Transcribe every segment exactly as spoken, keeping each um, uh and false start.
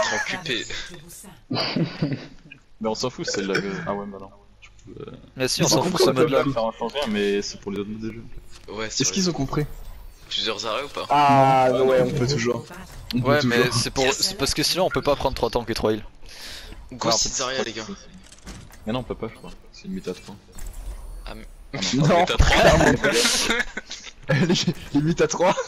être en Q P. Mais on s'en fout, c'est lag. Ah ouais, bah non. Euh... Mais si, on s'en fout ce mode là. Ça change rien, mais c'est pour les autres modes de jeu. Ouais, c'est Est-ce qu'ils ont compris? Plusieurs arrêts ou pas? Ah non, ouais, on peut toujours. On peut Ouais, toujours. mais c'est pour... c'est parce que sinon on peut pas prendre trois tanks et trois heals. Go Zarya les gars. Mais non, on peut pas, je crois. C'est limite à trois. Ah, mais... Ah non, non t'as trois. Limite à trois.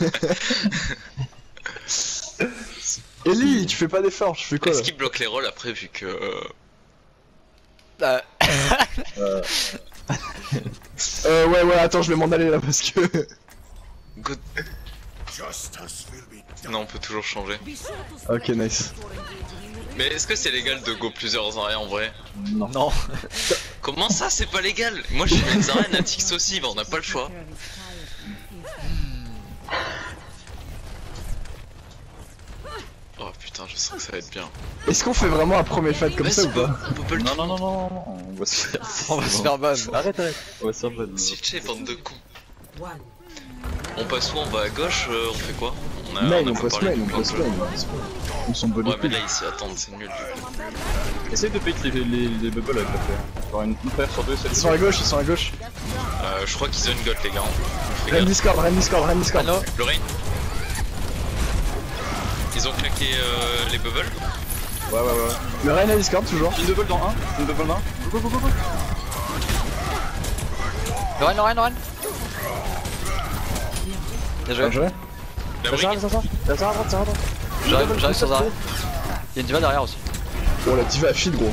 Ellie, tu fais pas d'effort, je fais quoi? Est-ce qu'il bloque les rolls après vu que... Euh... euh... euh ouais ouais attends je vais m'en aller là parce que... Go... Non on peut toujours changer. Ok nice. Mais est-ce que c'est légal de go plusieurs Zarya en vrai? Non. Non. Comment ça c'est pas légal? Moi j'ai une Zarya Natix aussi, bah on n'a pas le choix. Oh putain je sens que ça va être bien. Est-ce qu'on fait vraiment un premier fight comme ouais, ça ou pas? On peut pas le Non non non non non, on va se faire... On va se faire ban. Arrête arrête. On va se faire ban. S'il te bande de cons. On passe où? On va à gauche, euh, on fait quoi? On a, Main, on a on pas passe parlé main, du on plan passe de jeu. main. On s'en bat les Ouais mais couilles. là ici attendre c'est nul. Essaye de péter les, les, les bubbles avec la flare. Genre une, une flare sur deux, c'est Ils sont à gauche, ils sont à gauche. Euh, je crois qu'ils ont une gotte les gars. Fais Ren gaffe. Discord, Ren Discord, Ren Discord. Allo. Lorraine. Ils ont claqué euh, les bubbles. Ouais ouais ouais. Le Ren à Discord toujours. Une double dans un, une double dans un. Go go go go go. Lorraine, Lorraine, Lorraine. Bien joué. Bien joué. La Ça sert, brique. ça sert. Ça sert à droite, ça sert à droite. J'arrive, j'arrive sur Zarya. Il y a une diva derrière aussi. Oh la diva file gros.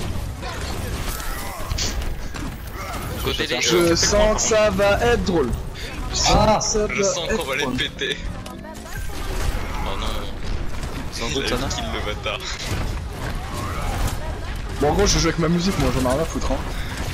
Côté les Je sens que ça va être drôle. Ah ça Je va sens être qu'on va les drôle. péter. Oh non. Sans Il doute, a Sana. kill le bâtard. Bon en gros je joue avec ma musique moi j'en ai rien à foutre hein.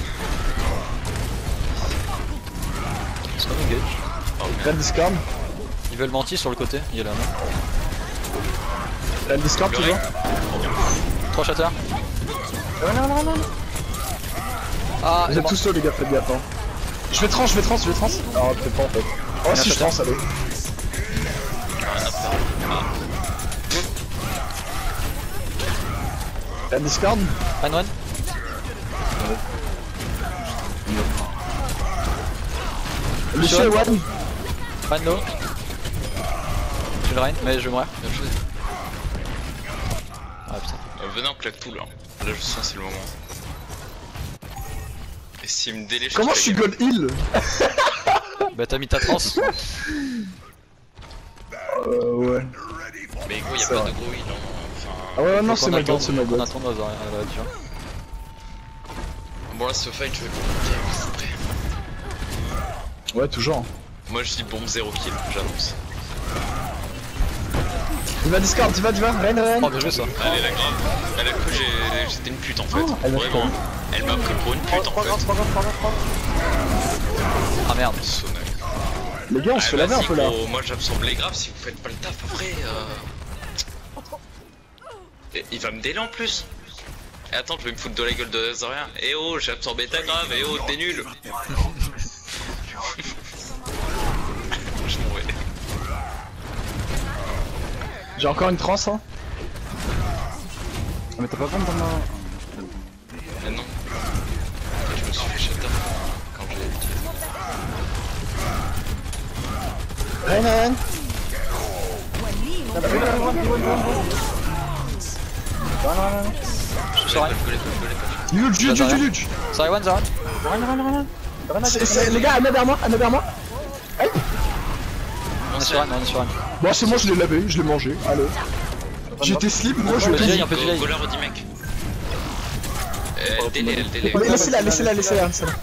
C'est comme engage. Oh Ren merde. Discord. Ils veulent mentir sur le côté, il y a la main. Ren Discord Le toujours. trois shatters. Non non non non. Ah, Vous êtes tous là les gars, faites gaffe hein. Je vais trans, je vais trans, je vais trans. Non peut-être pas en fait. Oh si je trans allez. Ren Discord. Run, run. Monsieur One. Run low. J'ai le Rhin, mais je vais mourir. Bien joué. Ah putain. Euh, venez on claque tout là. Là je sens c'est le moment. Et s'il me déléche. Comment je suis gold heal? Bah t'as mis ta trans. Euh ouais. Mais gros y'a C'est pas vrai. de gros heal hein. Enfin. Ah ouais non Faut c'est qu'on ma gold, attende- c'est ma faut qu'on gold. attende à Zarya, elle va être dure. Bon là ce fight je vais compliquer après. Ouais toujours. Moi je dis bombe zéro kill, j'annonce. Tu vas Discord, tu vas, tu vas, Ren, Ren. Oh bien joué ça. Elle est la grave. Elle a cru que j'ai- j'étais une pute en fait. Oh, elle m'a Vraiment. Elle m'a pris pour une pute en Trois fait. grands, trois grands, trois grands, trois grands. Ah merde. Sonneur. Les gars on se Ah, fait laver un vas-y, peu là. gros, moi j'absorbe les graves si vous faites pas le taf après. Euh... Et il va me délai en plus. Et attends, je vais me foutre de la gueule de Zarya. Eh oh, j'ai absorbé ta grave. Eh oh, t'es nul. Je m'en vais. J'ai encore une trans hein. Ah mais t'as pas besoin dans ma... Ah non. En fait, je me suis fait shatter quand j'ai utilisé. Ren, Ren. Je suis sur Rhin. Go, go, go, go, go, go. Huge, huge, huge, huge. Zarya one, Zarya. C'est- c'est- Les gars, Anna derrière moi, Anna derrière moi. On est sur Rhin, on est sur Rhin. Bon c'est moi je l'ai lavé, je l'ai mangé, allez. J'étais slip, moi je Un peu de l'ai vieille, un peu de Go, vieille. go la redis mec. Euh, Elle délai, elle délai. Laissez-la, laissez-la, laissez-la, laissez-la.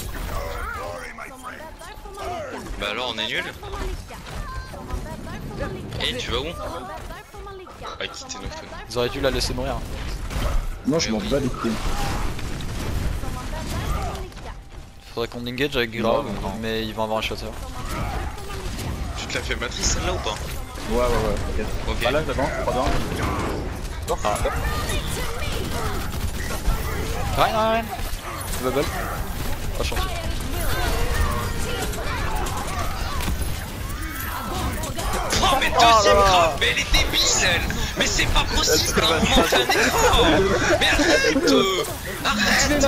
Bah alors on est nul. Et tu vas où? Ah quitter nos feux. Ils auraient dû la laisser mourir. Non je m'en bats les couilles. Faudrait qu'on engage avec grave, mais ils vont avoir un shatter. Tu te l'as fait matrice celle-là ou pas? Ouais ouais ouais, t'inquiète. Ok. Ah là d'avant, trois dans un. Ah, Rhin, Rhin, Rhin. Bubble. Pas gentil. Oh Oh mais deuxième grave, mais elle est débile elle. Mais c'est pas possible, un moment fais un effort. Mais arrête euh, Arrête.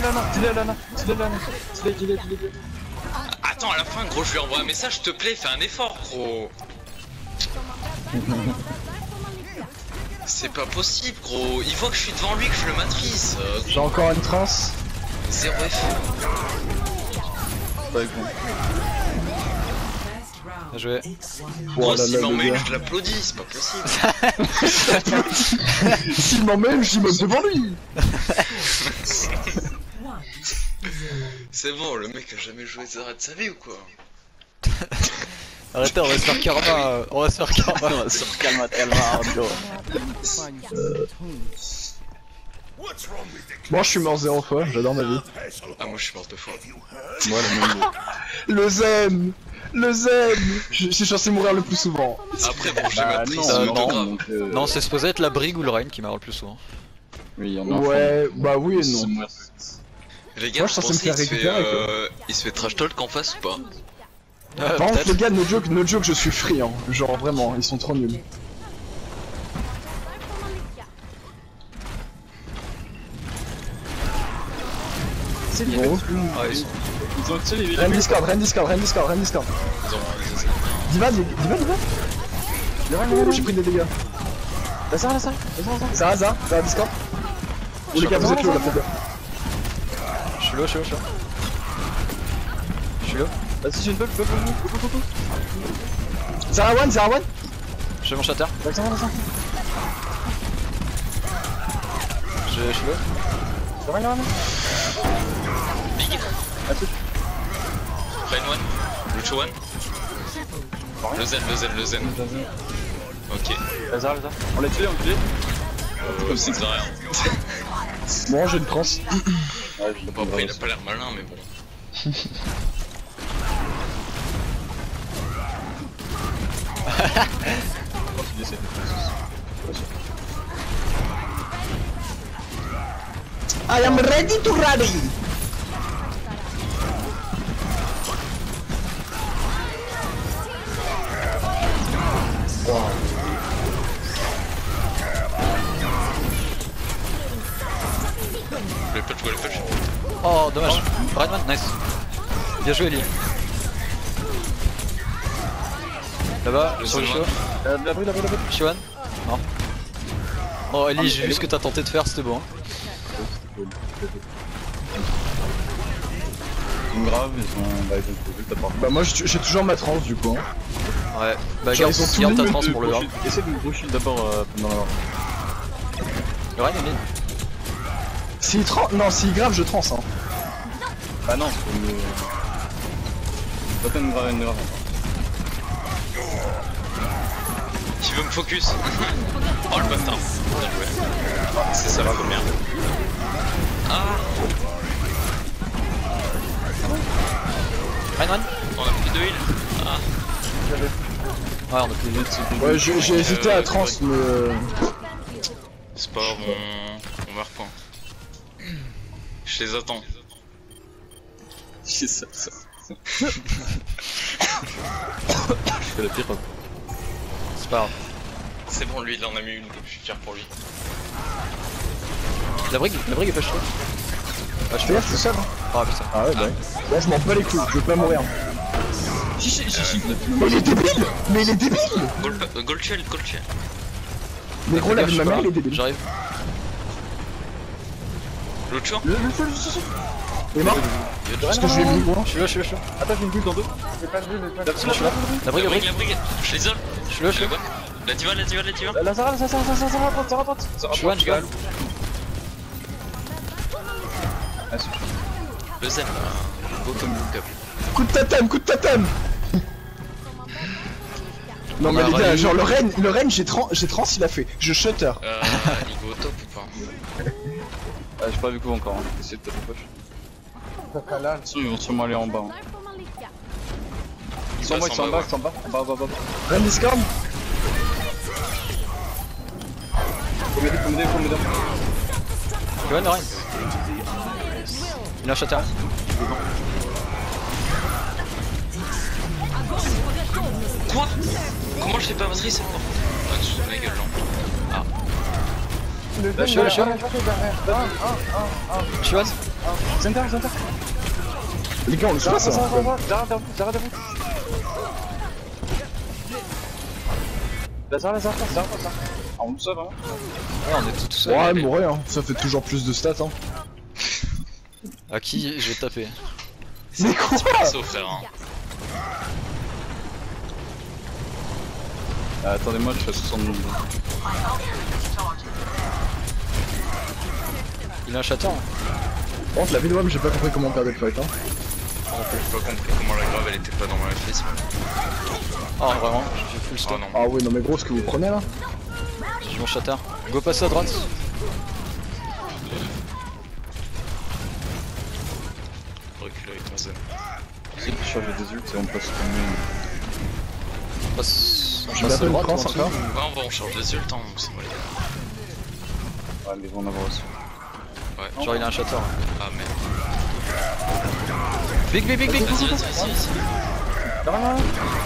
Attends, à la fin gros je lui envoie un message, s'il te plaît fais un effort gros. C'est pas possible gros, il faut que je suis devant lui que je le matrice. euh, J'ai encore une trace. Zéro F. Pas avec moi. Bien joué. Gros Oh là s'il là, m'emmène le gars. je l'applaudis, c'est pas possible. S'il m'emmène, j'y monte devant lui. C'est bon, le mec a jamais joué Zara de sa vie ou quoi? Arrêtez, on va se faire karma. euh, On va se faire karma. On va se faire calme, calme, Arnaud. Moi, je suis mort zéro fois, j'adore ma vie. Ah moi je suis mort deux fois. Moi, le même. Le zen. Le zen. Je je suis censé mourir le plus souvent. Après bon j'ai Bah matrice, non, c'est non, pas grave. donc, euh, Non, c'est supposé être la Brig ou le Rein qui meurt le plus souvent. Oui, il y en a un Ouais, fond. bah oui et C'est non. mourir. Les gars, Moi, je vous suis censé me pensez faire il se fait, récupérer, quoi. euh, il se fait trash talk en face ou pas? Ouais, Par contre, les peut-être. gars, no joke, no joke, je suis free, hein. Genre vraiment, ils sont trop nuls. C'est bon. Ouais, ils sont- Ils ont tu sais les Ren Discord, Ren Discord, Ren Discord, Ren Discord. Ils ont ils essaient. Diva, Diva, Diva. Ouh, j'ai pris des dégâts. La Sarah, la Sarah, la Sarah, la Sarah. Ça va, ça va, ça va, Discord. Ou les gars, vous êtes low là, faut bien. Je suis low, je suis low, je suis low. Je suis low. Vas-y, j'ai une bug, bug, bug, bug, bug, bug, bug. Zara one, Zara one. Je fais mon shatter. La Sarah, la Sarah. Je je suis low. Ça va, il y en a un. Big. Un truc. Line one. Lucho one. Le zen, le zen, le zen. Ok. La Sarah, la Sarah. On l'a tué, on l'a tué. Comme c'est rien. Bon, j'ai une trans. Ouais, je l'ai Bon après il a pas l'air malin mais bon. Quand tu décèdes. I am ready to rally. Le punch, go le punch. Oh, dommage. Rainman, nice. Bien joué, Ellie. Là-bas, Le sur le Zone show. La la brûle, la brûle, la brûle. Shiwan. Non. Oh, Ellie, j'ai vu ce que t'as tenté de faire, c'était bon. Ils sont graves, ils sont. Bah, ils ont vu que t'as pas. Bah, moi, j'ai j'ai toujours ma trans du coup. Hein. Ouais. Bah, Genre, garde, ils ont tout garde ta mis, trans De pour le gros grab. shield. Essaye de gros shield d'abord euh, pendant la. Le Rein est mid. S'il trans. Non, s'il grave, je trans. Hein. Ah non, c'est mieux. Pas une grave, une grave. Qui veut me focus? Oh le bâtard. Bien joué. C'est ça la première. Ah, Rainman. on a plus de heal. Ah, Ouais, on a plus de Ouais, j'ai j'ai hésité à trans, mais. euh, c'est pas mon, mon meilleur point. Je les attends. C'est ça, ça. Je fais la pire. C'est pas grave. C'est bon, lui il en a mis une, donc je suis fier pour lui. La brigue, la brigue est pas chaude. Ah, je Fais gaffe, tout seul. hein. Ah, putain. Ah ouais, bah ouais. Bon, je m'en bats les couilles, je veux pas mourir. Mais il est débile. Mais il est débile. Gold, pa- gold shield, gold shield. Mais gros, la vie de ma mère, il est débile. J'arrive. Lucho? Il est mort. Parce que je lui ai mis gros. Je suis là, je suis là, je suis là. Attends, j'ai une bulle dans deux. Je suis là. La La brigue, la brigue, brigue. la brigue, je l'isole. Je suis là, je suis là. La diva, la diva, la diva. La Sarah, la Sarah, la Sarah, la Sarah, la Sarah, la Sarah. Je suis one, je suis one. Ah, c'est chaud. Le zen, là. Go comme look up. Coup de totem, coup de totem. Non On mais a les gars, rallye. genre le Ren, le Ren j'ai trans, j'ai trans il a fait, je shutter. Euh, il go au top ou pas? Ah, j'ai pas vu quoi encore, hein. Essaye de taper poche. Attention, ils vont sûrement aller en bas. Hein. Ils sont en bas, ils sont en bas, ils sont en bas, en bas, en bas, en bas. Ren Discord. Faut m'aider, faut m'aider, faut m'aider. Je suis one, Rein. Il a un shatter. Quoi? comment je l'ai pas maîtrisé par contre? Ah, tu te fous de ma gueule, genre. Ah. Bah, je suis là, je suis là. Je suis là. Center, center. Les gars, on le fait ça. J'arrête à vous, j'arrête à vous. Lazare, Lazare, Lazare, Lazare. Ah, on le sait vraiment. Ouais, on est tout, tout seul. Ouais, mourir, hein. Ça fait toujours plus de stats, hein. À qui je vais taper? C'est quoi? C'est au frère, hein. Ah, attendez-moi, je fais soixante-douze. Il a un chaton. Par contre, la vie de W A M, j'ai pas compris comment perdre le fight, hein. J'ai pas compris comment la grave elle était pas dans ma réflexion. Oh, vraiment, j'ai full Oh stop. non. Ah ouais, non mais gros, ce que vous prenez là? J'ai mon chatter. Go passer à droite. Recule avec ton zen. Si je charge des ults et on passe comme une. Passe. On Je passe à l'appelle droite Prince ou en dessous. encore. Ouais, on va en charge des ults, hein, donc c'est bon les gars. Ah, mais ils vont en avoir aussi. Ouais. Genre il a un chatter. Ah merde. Big big big big. Vas-y, vas-y, vas-y, vas-y. Le Rein,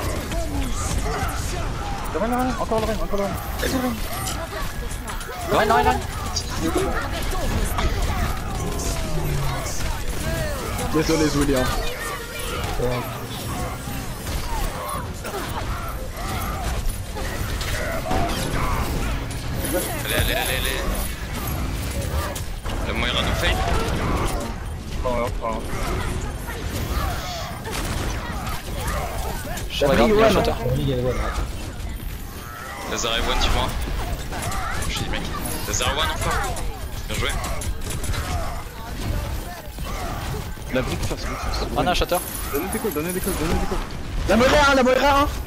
le Rein, le Rein, encore le Rein, encore le Rein. Vas-y, le Rein. Rein, Rein, Rein. Désolé, William. Allez, allez, allez, allez. Le Moira nous fait. Prends là, prends là. Je regarde, il a un chatter. Lazare et One, tu vois. Je dis mec. Lazare et One encore. Bien joué. La brique face, brique face. On a un chatter. Donnez des calls, donnez des calls, donnez des calls. La Moira, hein, la Moira, hein.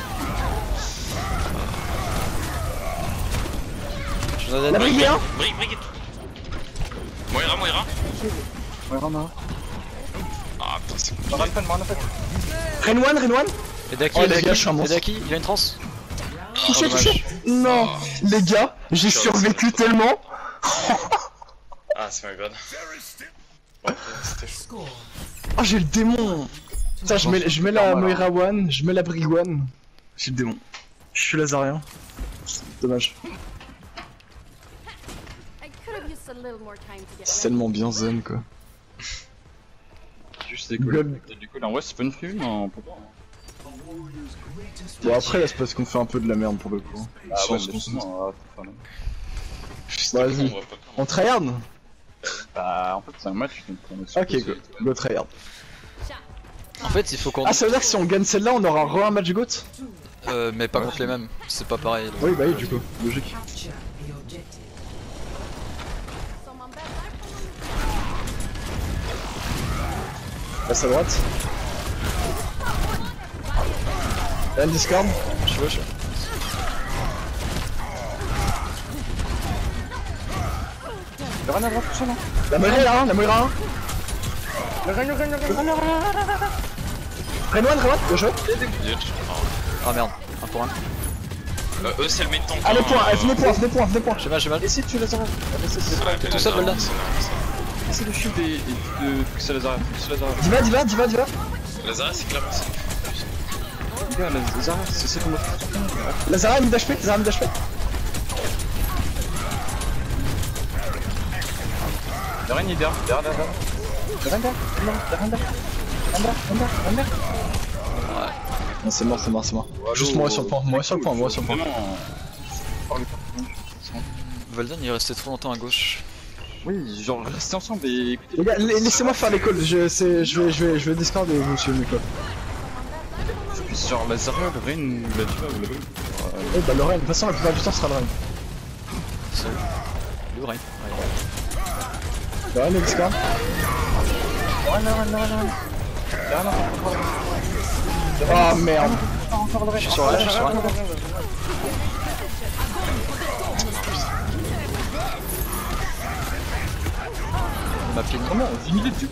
Je vous en ai La dit. Brigue, hein. Brique, brique. Moira, Moira. Ouais, Rama. Ah putain, c'est On compliqué. a fait, on a fait. Ren one, Ren one. Et Daki, Oh, et les Daki, gars, je suis un et monstre. Daki, il a une transe. Touché, dommage. touché. Non, les gars, j'ai Putain, survécu c'est trop tellement. Ah, c'est my god. Bon, c'était chaud. Oh, j'ai le démon. Putain, je mets, je mets la Moira one, je mets la Brigue one. J'ai le démon. Je suis Lazarien. Dommage. C'est tellement bien zen quoi. Juste des Gueule. calls. Du coup, là, en vrai, c'est pas une free win, hein, on peut pas. Bon après là c'est parce qu'on fait un peu de la merde pour le coup. Ah, Sur ouais, ce mais qu'on se- justement, ah, Bah, vas-y. On va pas On tryhard. bah, en fait, c'est un match, donc on est Ok, go, go tryhard. En fait, il faut qu'on. Ah ça veut dire que si on gagne celle-là on aura re un match GOAT? Euh, mais pas contre les mêmes. C'est pas pareil. là. Oui bah oui du coup, logique. Passe à droite. Là le Discord. Je suis là, je suis là. Le Rein à droite, touché, non? La Moira là, hein, la Moira un. Le Rein, le Rein, le Rein, le Rein, le Rein. Ren one, Ren one, bien joué. Ah merde, un pour un. Euh, eux, c'est le mid tank. Allez point, venez point, venez point, venez point. J'ai mal, j'ai mal. Essaye de tuer Lazare. Tout seul, Golden. Essaye de shoot et de pousser Lazare. Pousser Lazare. Diva, Diva, Diva, Diva. Lazare, c'est clairement ça. Les gars, Lazare, c'est ça qu'on doit faire. Lazara mid H P, Lazara mid H P. Le Rein, il est derrière, derrière, derrière. Le Rein, derrière, le Rein, derrière. Le Rein, derrière, le Rein, derrière, le Rein, derrière. Non c'est mort, c'est mort, c'est mort. Juste moi sur le point, moi sur le point, moi sur le point. Volden il est resté trop longtemps à gauche. Oui, genre restez ensemble et écoutez. Les gars, la- laissez-moi faire les calls, je, c'est- je vais, je vais, je vais Discord et vous suivez mes calls. Genre Lazare, le Rein, la Diva ou le Rein. Eh bah le Ren, de toute façon la plupart du temps ce sera le Ren. C'est le Rein. Ouais. Le Ren et Discord. Le Rein, le Rein, le Rein, le Rein. Derrière, non, encore, encore. Oh merde. Encore le Rein. Je suis sur Rein, je suis sur Rein. Il m'a ping. Comment dix minutes du coup.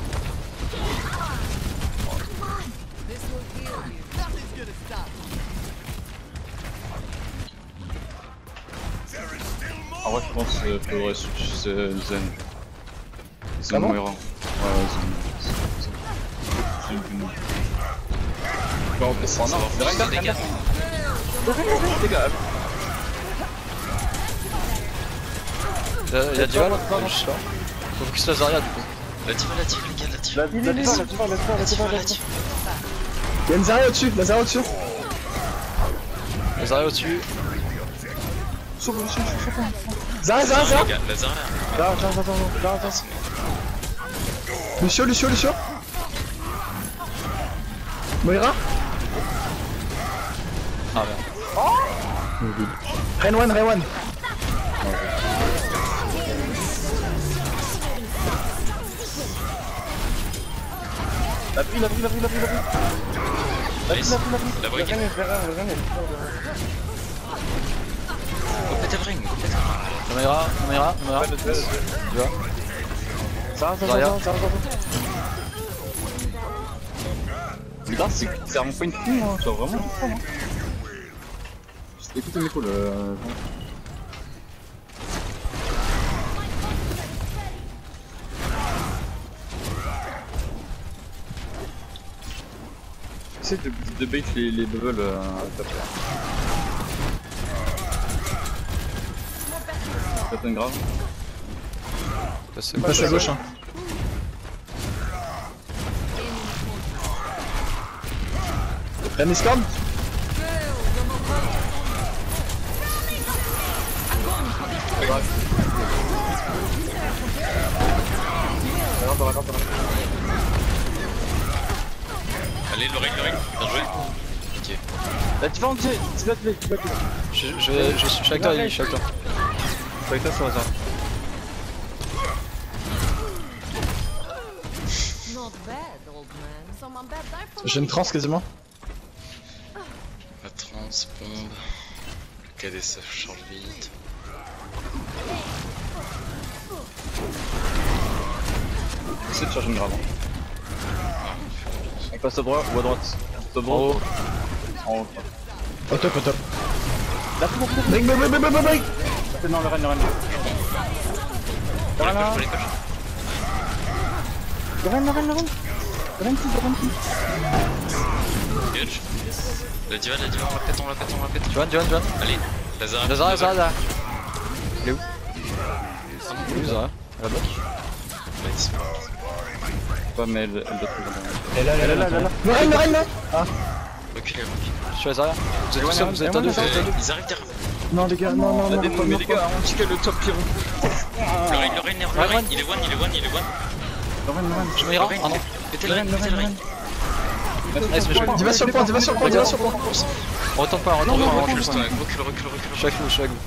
En vrai, je pense qu'il faudrait switch euh, Zen. Zen Ah bon Moira. Ouais, Zen. Zen. Zen. Bon, on peut Ça va Le Rein, repousser des derrière, gars. Les gars, Y'a y'a Diva là? Je sais pas. Faut focus la Zarya du coup. La diva, la diva, les gars, la diva. la diva, la diva, la diva, la diva, la diva, la diva. Y'a une Zarya au-dessus, la Zarya au-dessus. La Zarya au-dessus. Zarya, Zarya, Les Zarya. gars, la Zarya. Là, attends, attends, attends, attends, attends. Lucio, Lucio, Lucio. Moira. Ah merde. Rain one, Rain one. La pris, la pris, la pris, la pris, la pris. La pris, Nice. la pris, la pris. La brique. Rien, rien, rien, rien. Complète ring, complète ring. Nomaira, Nomaira, Nomaira. Ouais, le tuer, le tuer. Tu vois? Ça va, ça va, Zarya. ça va, ça va, ça va. Putain, c'est c'est un point de fou, hein. Tu vas vraiment le prendre, hein. Écoutez, Miko, le. Essaye de, de bait les, les bubbles euh, à taper. Peut-être grave. Passez Il passe à gauche, hein. La Miscord. Allez, le ring, le ring. Bien joué. Ok. La différence, c'est tu vas te tu vas te Je, je, vais- je suis avec toi, Lily, je suis avec toi. avec toi sur hasard. Not bad, old man. Someone bad die for J'ai une trans quasiment. La trans, bombe. Le K D ça change vite. Essaye de charger une grave. On passe à droite ou à droite. Au En droit. haut. En haut. Au top, au top. La plus beaucoup. Break, break, break, break, break, break. Non, le reine, le reine. Pour les Voilà. coches, pour les coches. Le reine, le reine, le reine. Le reine, le reine. Catch. La diva, la diva, on la pète, on la pète, on la pète. Johan, Johan, Johan. Allez, la Zarya. La Zarya, la Zarya. Il est où? Il est où Zarya? À la bloc. Nice. Pas, mais elle, elle doit trouver. Elle est là, elle est là, elle est là. Le Rain, le Rain, là. Ah. Reculez, reculez. Je suis à Zarya. Vous êtes tous Ouais, seuls, vous êtes ouais, un deux, ouais, vous êtes un deux. Ils arrivent derrière. Non, les gars, non, non, non. Mais pas, les non, gars, pas. on ticket le top pyro. Le ring, le ring, le Ouais, ring. ouais. Il est one, il est one, il est one. Le reine, le reine. Je me Le ira. ring, Ah non. pétez le ring, Le pétez le reine, ring. Nice, mais je vais. Dis-va sur le point, dis-va sur le point, dis-va sur le point. On retourne pas, on retourne pas, on Recule, retourne stop, pas. recule, recule, Je recule. suis avec vous, je suis avec vous.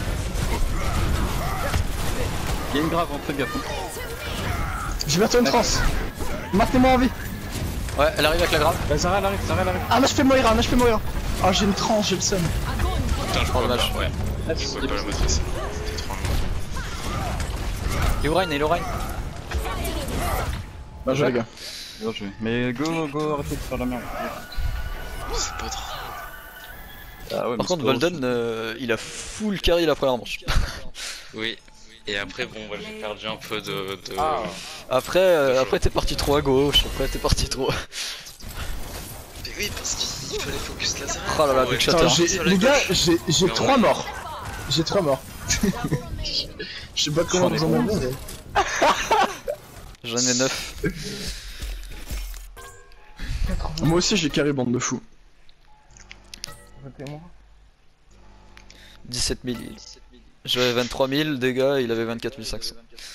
Il y a une grave, on fait gaffe. J'ai bientôt une trans. Maintenez-moi en vie. Ouais, elle arrive avec la grave. La Zarya, elle arrive, Zarya, elle arrive. Ah, moi je fais Moira, moi je fais Moira. Ah, j'ai une trans, j'ai le seum. Putain, je Oh, peux dommage. pas, ouais. Je peux pas la maîtriser. C'était trop long. Et Orain, et Lorraine. Bah, je les gars. Bien joué. Mais go, go, arrêtez de faire la merde. C'est pas trop. Ah ouais, Par contre, Volden, euh, il a full carry la première manche. Oui. Et après, bon, ouais, j'ai perdu un peu de. de... Ah. Après, euh, après t'es parti trop à gauche, après t'es parti trop. Mais oui, parce qu'il fallait focus laser. Oh là là, Ouais, Big putain, Shatter. Attends, j'ai, sur la les gars, gauche. j'ai, j'ai Mais en trois vrai- morts. J'ai trois morts. Je sais pas comment vous en avez, mais... J'en ai neuf. Moi aussi j'ai carré bande de fous. dix-sept mille. J'avais vingt-trois mille dégâts, il avait vingt-quatre mille cinq cents.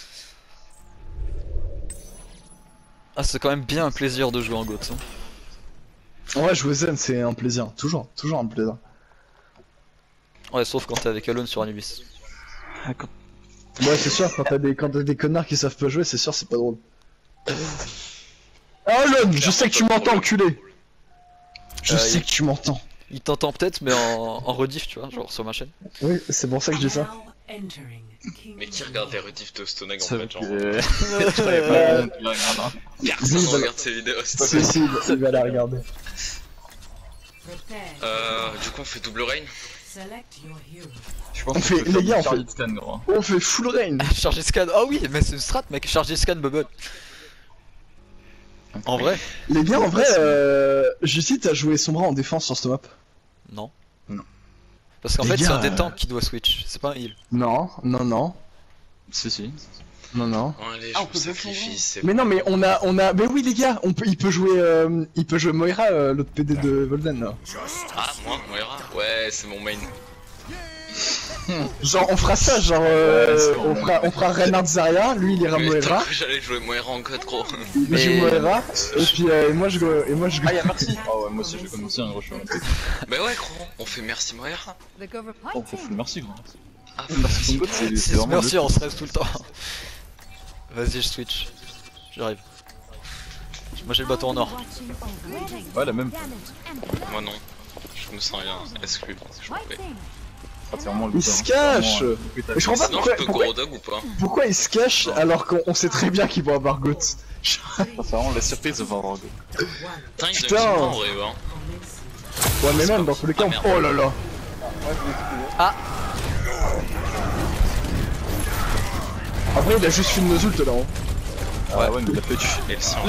Ah, c'est quand même bien un plaisir de jouer en GOAT. Hein. Ouais, jouer Zen c'est un plaisir, toujours, toujours un plaisir. Ouais, sauf quand t'es avec Alone sur Anubis. Ouais, c'est sûr, quand t'as des, quand t'as des connards qui savent pas jouer, c'est sûr, c'est pas drôle. Alone, je sais que tu m'entends, enculé. Je Euh, sais il- que tu m'entends. Il t'entend peut-être, mais en, en rediff, tu vois, genre sur ma chaîne. Oui, c'est pour ça que je dis ça. Mais qui regarde les rediffs de Stoneg en Ça fait, genre. euh, Euh, Personne oui, regarde ces vidéos. c'est Si, si, il va la regarder. Euh, du coup, on fait double rain. Je pense On que fait- je peux les gars, faire on du fait- scan, gros. On fait full rain. Charger scan, oh oui, mais c'est une strat, mec, charger scan, bubble. En vrai? Les gars, en vrai, euh, Jussi, t'as joué Sombra en défense sur cette map. Non. Parce qu'en Les fait c'est gars, un des euh, tanks qui doit switch, c'est pas un heal. Non, non, non, Si, si. non, non. Bon, allez, Ah, je on me peut sacrifie, c'est Mais bon. non, mais on a, on a, mais oui les gars, on peut, il peut jouer, euh, il peut jouer Moira, euh, l'autre P D de Voldan là. Ah, moi, Moira. Ouais, c'est mon main. Genre on fera ça, genre euh, Ouais, c'est on fera, on fera Reinhardt Zarya, lui il ira Mais t'as Moira, cru que j'allais jouer Moira en code, gros. il Mais- joue Moira, et puis euh, et moi je, go- et moi je. go- Ah, y'a merci. Ah ouais, moi aussi je vais commencer un gros show. Bah ouais, gros, on fait merci Moira. The cover Oh, faut fighting. full merci, gros. Ah, Merci, ton bot, c'est c'est C'est vraiment. merci, on stresse tout le temps. Vas-y, je switch. J'arrive. Moi j'ai le bâton en or. le- Ouais, la même. moi non. Je me sens rien exclu. Je m'en vais. Ah, c'est vraiment le Il bot, se hein. cache. C'est vraiment, euh, Mais je comprends pas Sinon, pourquoi, je peux pourquoi, gros dog ou pas? pourquoi il se cache alors qu'on on sait très bien qu'il va avoir Goat. C'est vraiment la surprise de voir Drago. Putain, il Putain. donne en vrai, hein. Ouais mais même dans tous les cas, Ah, on- merde. oh là là. Ah. Après il a juste fait une ult là. Hein. Ah ouais, mais il a fait du. Et le silence.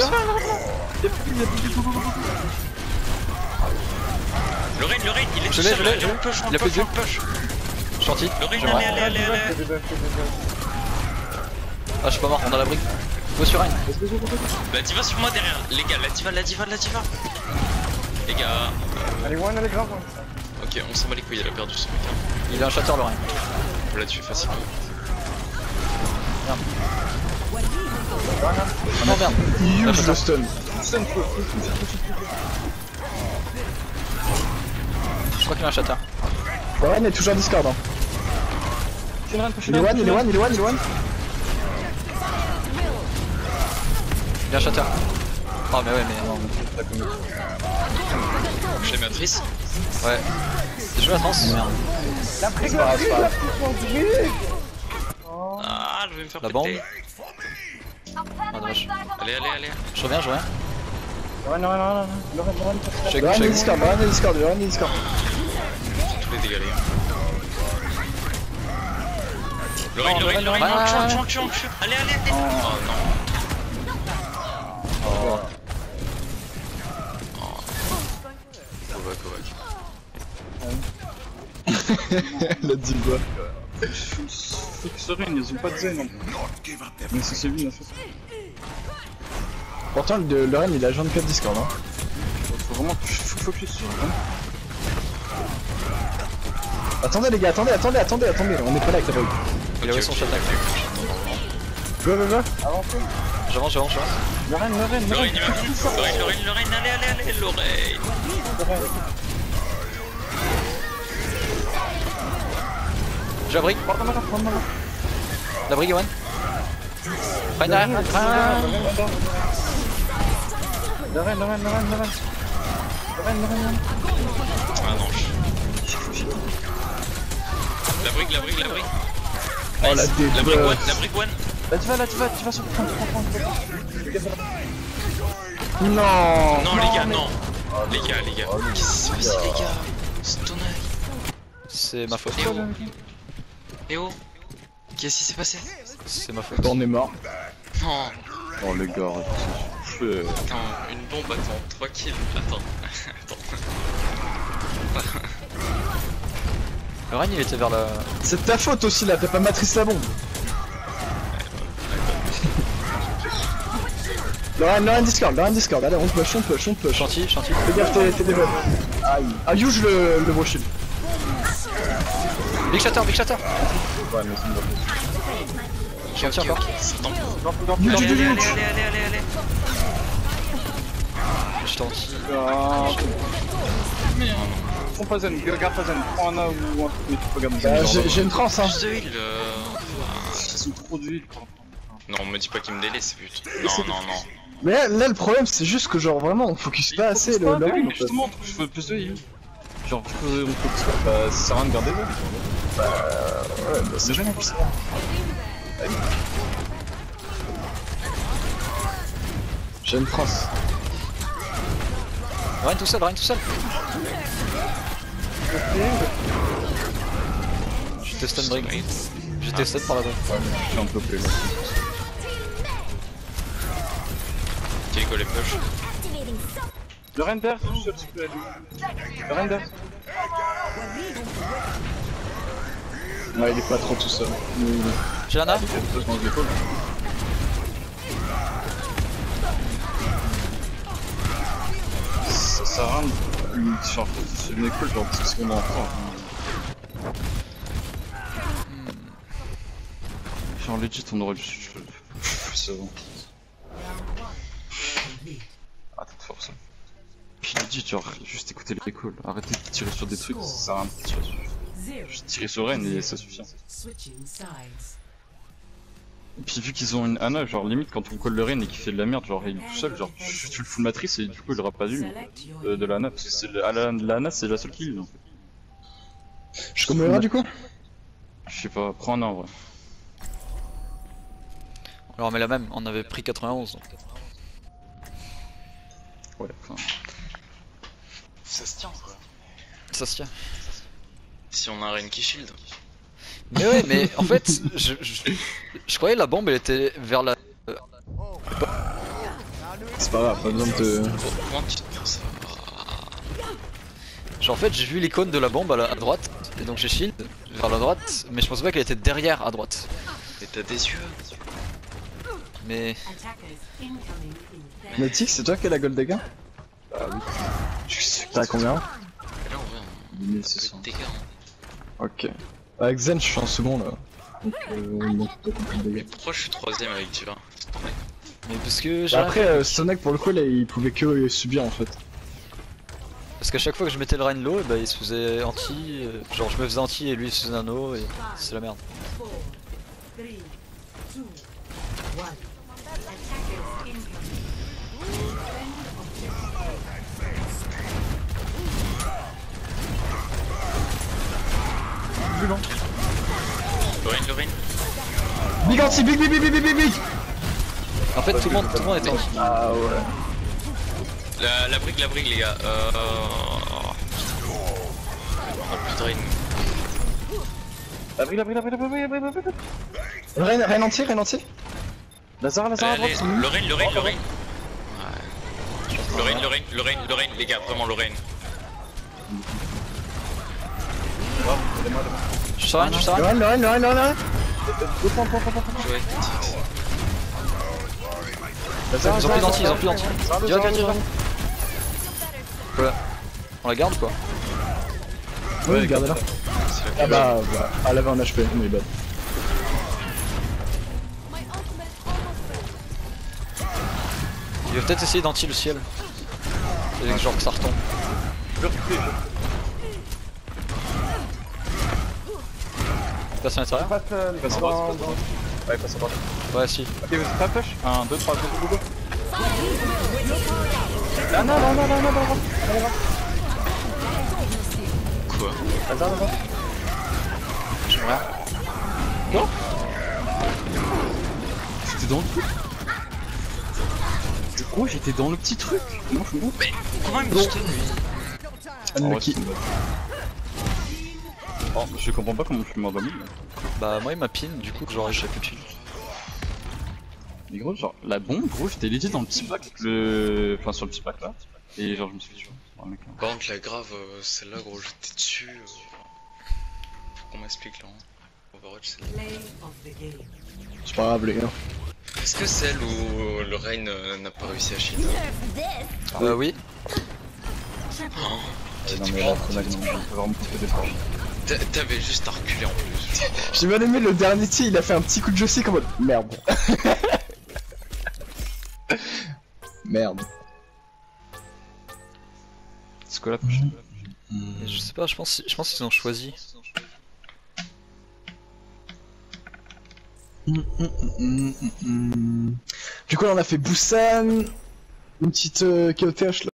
Le raid, le raid, il est Je tout l'ai, seul, je l'ai, allez, je on l'ai. push, on Il a push, plus de on push. Chanty. Le raid, J'aimerais. allez, allez, allez, allez. Ah, je suis pas mort, on a la brique. Go sur Rein. La diva sur moi derrière. Les gars, la diva, la diva, la diva. Les gars. Allez, one, allez, grave. Ok, on s'en bat les couilles, elle a perdu son mec. Il a un shatter le Rein. On l'a tué facilement. Ah non, merde. Il use le stun. Je crois qu'il a un shatter. Ouais, il est toujours Discord. Hein. Il est one, il est one, il est one, il est one. Il a un shatter. Oh, mais ouais, mais non. J'ai matrice. Ouais. J'ai joué la trans. Merde. C'est pas grave, c'est pas grave. Ah, je vais me faire La péter. Ah, dommage. Allez, allez, allez. Je reviens, je reviens. Ouais, non, non, non, non. Laurent, Laurent, Je suis Run avec et vous, Discord, run et Discord, run et Discord. Tous les dégâts, les gars. Le raid, le Oh, raid, le raid, ah, on tue, on ah, tue, on tue, on tue. Allez, allez, allez. Oh non. Oh. Kovac, Kovac. La diva. Faut qu'ils se ruinent, ils ont pas de zen non plus. Mais c'est c'est lui, en fait. Pourtant, le, le Ren il a vingt-quatre Discord. Hein. Faut vraiment que je full focus sur le. Attendez, les gars, attendez, attendez, attendez, attendez. On est pas là avec la bug. Il a eu son shatter. Go, go, go. J'avance, j'avance, j'avance. Le Rennes, le Rennes, Le le raid, Rennes. il va plus. Le raid, le raid, le raid, allez, allez, allez, le raid. J'ai la brique. La brique, Ewan. Rein derrière. Rein. Le Rennes, le Rennes, le Rennes, le Rennes. Le Rennes, le Rennes. Ah non, je... La brique, la brique, la brique. Oh, la Nice. La brique débuff. one, la brique one. Là, tu vas, là, tu vas, tu vas sur le point, prends, prends, Non. Non, les gars, non. Les gars, les gars. Qu'est-ce qui s'est passé, les gars? C'est ton œil. C'est ma faute. Eh oh. Eh oh. Qu'est-ce qui s'est passé? C'est ma faute. On est mort. Non. Oh les gars, arrêtez. Euh, Attends, une bombe, attends, trois kills. Attends. Attends. Le Rein il était vers la. C'est de ta faute aussi là, t'as pas matrice la bombe. Le Ren, le Ren Discord, le Ren Discord. Allez, on push, on push, on push. Chanty, Chanty. Fais gaffe, t'es t'es des bugs. Aïe. Ah, use le, le gros shield. Big shatter, big shatter. ouais, mais c'est une bonne. J'ai un tir encore. Ça tombe. Du, Allez, du, allez, du, allez, du. allez, allez, allez, allez. Je tente. Prends pas zen, garde pas zen. Prends un A ou un truc, mais tu peux garder Bah, zen. j'ai j'ai une trance, hein. Plus de heal. euh, Ils ont trop de vie. Non, me dis pas qu'il me délaisse, putain. Non, non, non. Mais là, là, le problème, c'est juste que, genre, vraiment, on focus pas assez le, le Ren, en fait. Justement, je veux plus de heal. Genre, tu peux, on peut pas, bah, ça sert à rien de garder là. Ouais, bah, c'est gênant, ça. J'ai une trance. Le Rein tout seul, le Rein tout seul. J'étais stun brick. J'étais stun par la brick. Je suis un peu plus là. Qui go les push? Le render, tout seul, s'il te plaît. Le render. Ouais, il est pas trop tout seul. J'ai Lana. Je mange l'épaule. Ça sert à rien de... Genre, c'est une école, genre, dix secondes en temps. Genre, legit, on aurait dû... C'est bon. Arrêtez de forcer. Puis legit, genre, juste écouter les calls. Arrêtez de tirer sur des trucs, ça sert à rien de tirer sur... Juste tirer sur Reine et ça suffit. Et puis vu qu'ils ont une Ana, genre limite quand on colle le Reine et qu'il fait de la merde, genre il est tout seul, genre tu, tu le fous de matrice et du coup il aura pas dû de, de la Ana, parce que c'est la, la, la Ana c'est la seule kill. Donc. Je commets du coup. Je sais pas, prends un en vrai. Alors mais la même, on avait pris quatre-vingt-onze. Ouais, enfin... Ça se tient quoi. Ça se tient. Si on a un Reine qui shield. Mais ouais, mais en fait, je, je, je croyais la bombe elle était vers la... C'est pas grave, pas besoin de te... Comment tu te dis ça? Genre en fait j'ai vu l'icône de la bombe à, la, à droite, et donc j'ai shield vers la droite, mais je pensais pas qu'elle était derrière à droite. Et t'as des yeux. Mais... Nautic, c'est toi qui as la gold dagger? Ah oui. T'as combien? Là en vrai, on mille peut six cents. être dégâts. Ok. Avec Zen, je suis en second là. Donc, euh, donc t'as compris le dagger. Pourquoi je suis troisième avec tu vois? Mais parce que j'ai... Bah après, euh, Sonic pour le coup là, il pouvait que subir en fait. Parce qu'à chaque fois que je mettais le Rein low, bah il se faisait anti, euh, genre je me faisais anti et lui il se faisait nano et c'est la merde. Lorraine, Lorraine. Big anti, big big big big big big. En fait tout le monde, tout le monde était anti. Ah ouais. La, la brique, la brique les gars. Euh... On a plus de Reine. La brille, la brille, la brille, la brille, la brille, la brille. Reine, Reine entier, Reine entier. Lazare, Lazare à droite. Allez, Lorraine, Lorraine, Lorraine. Ouais. Lorraine, Lorraine, Lorraine, Lorraine, les gars, vraiment Lorraine. Je suis Rein, je suis Rein. Lorraine, Lorraine, Lorraine, Lorraine. Jouer, Ils ont plus d'anti, ils ont plus d'anti. Direct, direct, direct. Voilà. On la garde ou quoi? Oui, gardez-la. Ah bah, bah, elle avait un H P, mais bad. Il va peut-être essayer d'anti le ciel. Et genre que ça retombe. Passe à l'intérieur? Passe euh, Passe à dans- droite, dans- Ouais, passe à droite. Ouais si. Ok, vous êtes pas push? un, deux, trois, go, go, go. Ah non, non, non, non, non, non, non. Quoi? Lazare, Lazare. Je vois. Quoi? J'étais dans le truc. Gros, j'étais dans le petit truc. Non, je me Mais comment il me stun lui? Unlucky. Oh, je comprends pas comment je suis mort d'ami. Bah moi il m'a pin du coup que j'aurais j'ai plus de shield. Mais gros, genre, la bombe, gros, j'étais legit dans le petit pack, le... enfin sur le petit pack là, et genre je me suis dit, oh, mec, là. Par contre la grave, euh, celle-là gros j'étais dessus. Euh... Faut qu'on m'explique là. Hein. Overwatch celle-là. C'est pas grave, les gars. Est-ce que celle où le Reine euh, n'a pas réussi à shield? Bah oui. Oh, Et non, mais là, c'est mal, non, je peux vraiment plus que des fois. T'a- T'avais juste à reculer en plus. genre, euh, J'ai bien aimé le dernier tir, il a fait un petit coup de joystick en mode merde. Merde. C'est quoi la prochaine? Et je sais pas, je pense, je pense qu'ils ont choisi. Mm, mm, mm, mm, mm. Du coup, là, on a fait Busan, une petite euh, K O T H là.